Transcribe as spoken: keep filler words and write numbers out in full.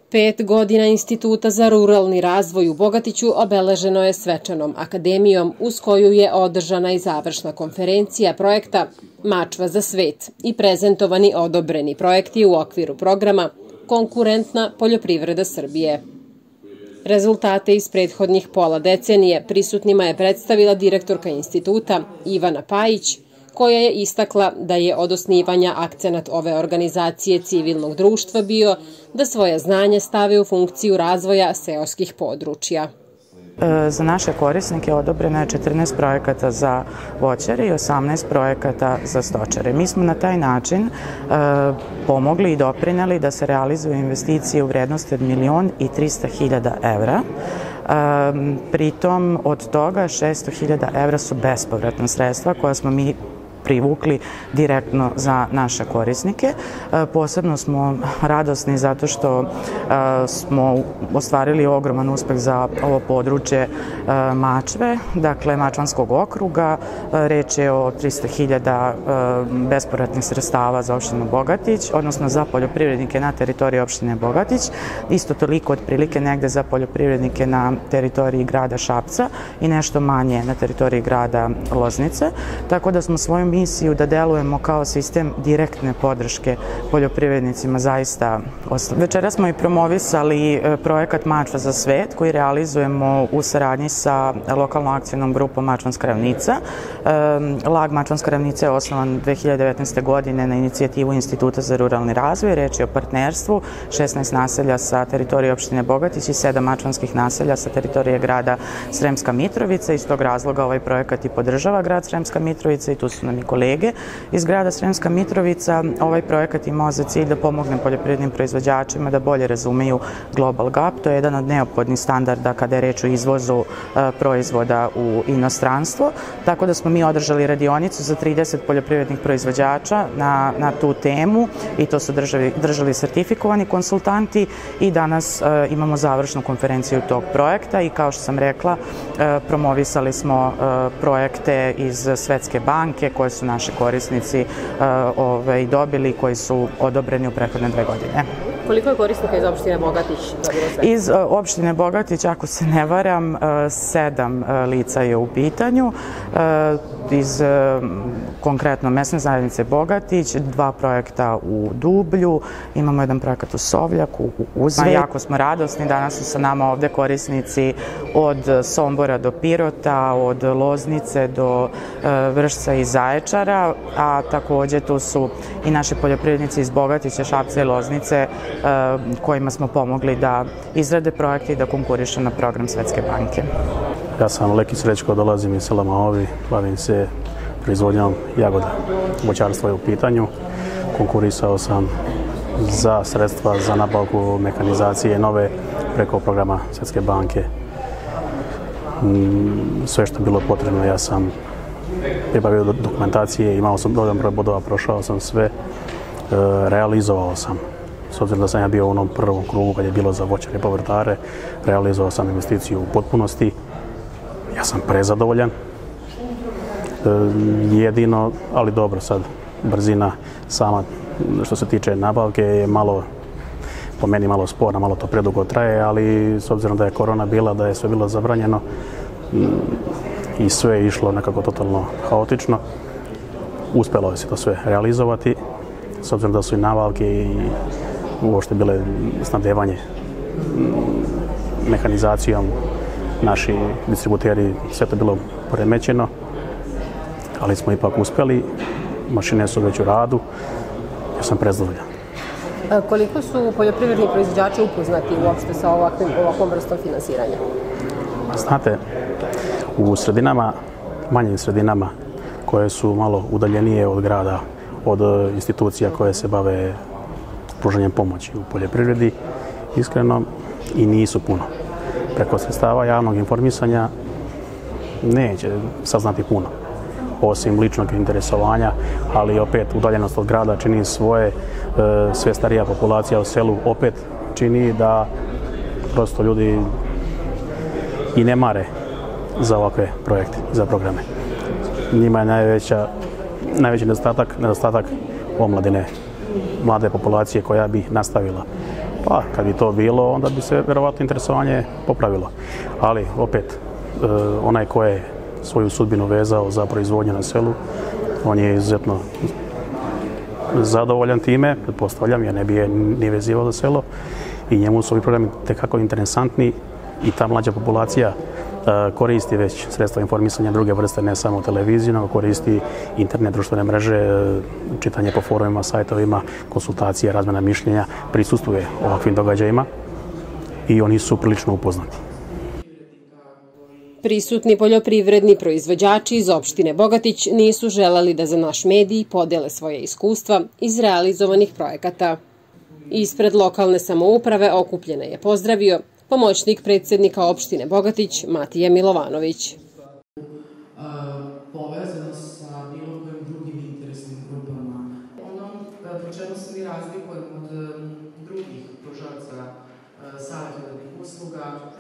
Pet godina Instituta za ruralni razvoj u Bogatiću obeleženo je svečanom akademijom uz koju je održana i završna konferencija projekta Mačva za svet i prezentovani odobreni projekti u okviru programa Konkurentna poljoprivreda Srbije. Rezultate iz prethodnih pola decenije prisutnima je predstavila direktorka instituta Ivana Pajić, koja je istakla da je od osnivanja akcenat ove organizacije civilnog društva bio da svoje znanje stave u funkciju razvoja seoskih područja. Za naše korisnike odobreno je četrnaest projekata za voćare i osamnaest projekata za stočare. Mi smo na taj način pomogli i doprineli da se realizuju investicije u vrednosti od milion i trista hiljada evra. Pritom od toga šesto hiljada evra su bespovratna sredstva koja smo mi privukli direktno za naše korisnike. Posebno smo radosni zato što smo ostvarili ogroman uspeh za ovo područje Mačve, dakle Mačvanskog okruga. Reč je o trista hiljada bespovratnih sredstava za opštinu Bogatić, odnosno za poljoprivrednike na teritoriji opštine Bogatić. Isto toliko otprilike negde za poljoprivrednike na teritoriji grada Šapca i nešto manje na teritoriji grada Loznice. Tako da smo svoju misiju da delujemo kao sistem direktne podrške poljoprivrednicima zaista ostali. Večera smo i promovisali projekat Mačva za svet koji realizujemo u saradnji sa lokalnom akcijnom grupom Mačvanska ravnica. Lag Mačvanska ravnica je osnovan dve hiljade devetnaeste. godine na inicijativu Instituta za ruralni razvoj. Reč je o partnerstvu, šesnaest naselja sa teritorije opštine Bogatić i sedam mačvanskih naselja sa teritorije grada Sremska Mitrovica. Iz tog razloga ovaj projekat i podržava grad Sremska Mitrovica i tu su nam i kolege iz grada Sremska Mitrovica. Ovaj projekat imao za cilj da pomogne poljoprivrednim proizvođačima da bolje razumeju Global Gap. To je jedan od neophodnih standarda kada je reč o izvozu proizvoda u inostranstvo. Tako da smo mi održali radionicu za trideset poljoprivrednih proizvođača na, na tu temu i to su držali, držali sertifikovani konsultanti i danas e, imamo završnu konferenciju tog projekta i kao što sam rekla e, promovisali smo e, projekte iz Svetske banke koje su naši korisnici uh, ovaj, dobili, koji su odobreni u prethodne dve godine. Koliko je korisnika iz opštine Bogatić dobilo sve? Iz uh, opštine Bogatić, ako se ne varam, uh, sedam uh, lica je u pitanju. Uh, iz uh, konkretno mesne zajednice Bogatić, dva projekta u Dublju, imamo jedan projekat u Sovljaku, u Uzve. Jako smo radosni, danas su sa nama ovde korisnici od Sombora do Pirota, od Loznice do uh, Vršca i Zaječara, a takođe tu su i naši poljoprivrednici iz Bogatića, Šapca i Loznice, kojima smo pomogli da izrade projekte i da konkurišu na program Svetske banke. Ja sam Leki Srećko, dolazim iz sela Maovi, bavim se proizvodnjom jagoda. Voćarstvo je u pitanju. Konkurisao sam za sredstva za nabavku mehanizacije nove preko programa Svetske banke. Sve što je bilo potrebno, ja sam pribavio dokumentacije, imao sam dovoljan broj bodova, prošao sam sve, realizovao sam. S obzirom da sam ja bio u onom prvom krugu kad je bilo za voćare i povrtare, realizovao sam investiciju u potpunosti. Ja sam prezadovoljan. Jedino, ali dobro sad, brzina sama što se tiče nabavke je malo, po meni malo sporna, malo to predugo traje, ali s obzirom da je korona bila, da je sve bilo zabranjeno i sve je išlo nekako totalno haotično, uspelo je se to sve realizovati, s obzirom da su i nabavke i uopšte bile snabdevanje mehanizacijom, naši distributeri, sve to bilo poremećeno, ali smo ipak uspeli, mašine su već u radu, ja sam prezadovoljan. Koliko su poljoprivredni proizvođači upoznati uopšte sa ovakvim, ovakvom vrstom finansiranja? Znate, u sredinama, manjim sredinama, koje su malo udaljenije od grada, od institucija koje se bave pružanjem pomoći u poljoprivredi, iskreno i nisu puno. Preko sredstava javnog informisanja neće saznati puno, osim ličnog interesovanja, ali opet udaljenost od grada čini svoje, sve starija populacija u selu opet čini da prosto ljudi i ne mare za ovakve projekte, za programe. Njima je najveća, najveći nedostatak, nedostatak omladine, mlade populacije koja bi nastavila Pa, kad bi to bilo, onda bi se verovatno interesovanje popravilo. Ali, opet, onaj ko je svoju sudbinu vezao za proizvodnju na selu, on je izuzetno zadovoljan time, pretpostavljam, jer ne bi je ni vezivao za selo i njemu su ovi programi tekako interesantni i ta mlađa populacija koristi već sredstva informisanja druge vrste, ne samo televiziju, nego koristi internet, društvene mreže, čitanje po forumima, sajtovima, konsultacije, razmjena mišljenja, prisustvuje ovakvim događajima i oni su prilično upoznati. Prisutni poljoprivredni proizvođači iz opštine Bogatić nisu želeli da za naš medij podele svoje iskustva iz realizovanih projekata. Ispred lokalne samouprave okupljene je pozdravio pomoćnik predsjednika opštine Bogatić Matija Milovanović. Povezano sa bilo kojim drugim interesnim grupama. Ono po čemu se mi razlikujemo od drugih pružaoca savjetodavnih usluga